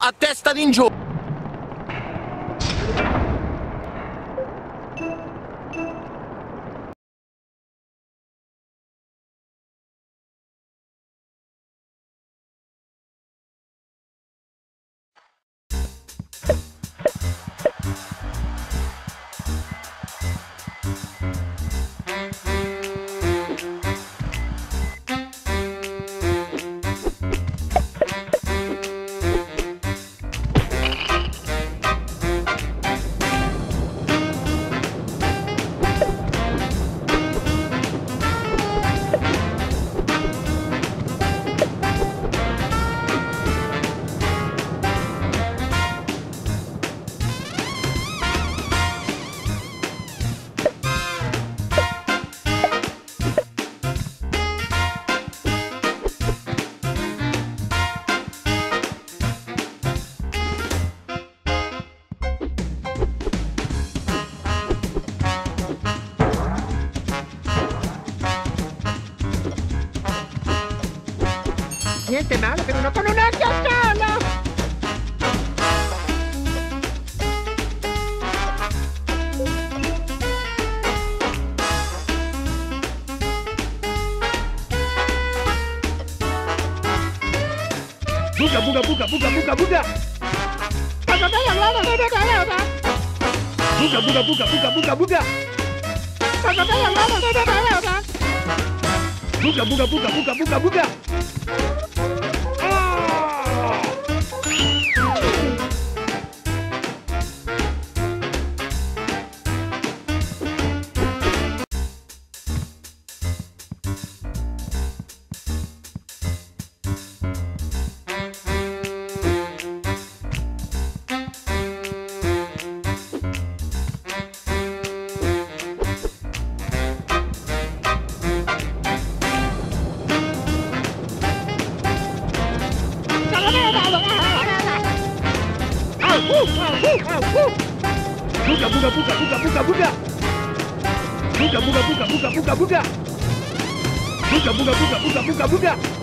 a testa in giù. Niente male per uno con una chiacchiera! Buga, buga, buga, buga, buga, buga! Buga, buga, buga, buga, buga, buga! Buga, buga, buga, buga, buga, buga! Buga, buga, buga, buga, buga, buga! Buga, buga, buga, buga, buga, buga! Buga, buga, buga, buga, buga, buga!